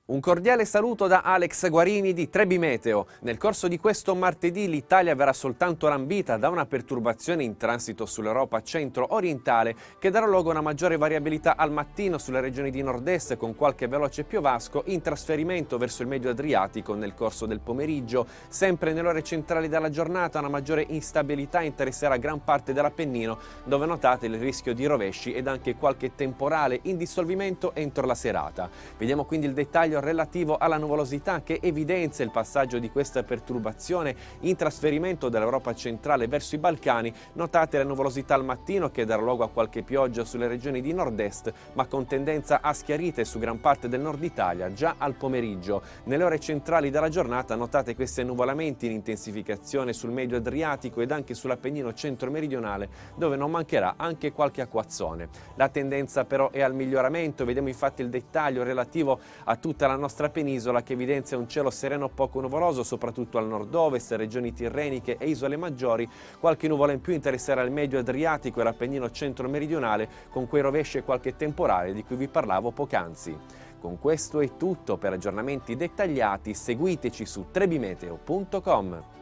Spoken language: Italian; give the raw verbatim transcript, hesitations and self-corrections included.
Un cordiale saluto da Alex Guarini di Trebi Meteo. Nel corso di questo martedì l'Italia verrà soltanto lambita da una perturbazione in transito sull'Europa centro-orientale che darà luogo a una maggiore variabilità al mattino sulle regioni di nord-est con qualche veloce piovasco in trasferimento verso il medio Adriatico nel corso del pomeriggio. Sempre nelle ore centrali della giornata una maggiore instabilità interesserà gran parte dell'Appennino dove notate il rischio di rovesci ed anche qualche temporale in dissolvimento entro la serata. Vediamo quindi il dettaglio relativo alla nuvolosità che evidenzia il passaggio di questa perturbazione in trasferimento dall'Europa centrale verso i Balcani. Notate la nuvolosità al mattino che darà luogo a qualche pioggia sulle regioni di nord-est, ma con tendenza a schiarite su gran parte del nord Italia già al pomeriggio. Nelle ore centrali della giornata notate questi annuvolamenti in intensificazione sul medio Adriatico ed anche sull'Appennino centro-meridionale, dove non mancherà anche qualche acquazzone. La tendenza però è al miglioramento, vediamo infatti il dettaglio relativo a tutta la nostra penisola che evidenzia un cielo sereno poco nuvoloso soprattutto al nord-ovest, regioni tirreniche e isole maggiori. Qualche nuvola in più interesserà il medio Adriatico e l'Appennino centro-meridionale con quei rovesci e qualche temporale di cui vi parlavo poc'anzi. Con questo è tutto, per aggiornamenti dettagliati seguiteci su trebimeteo punto com.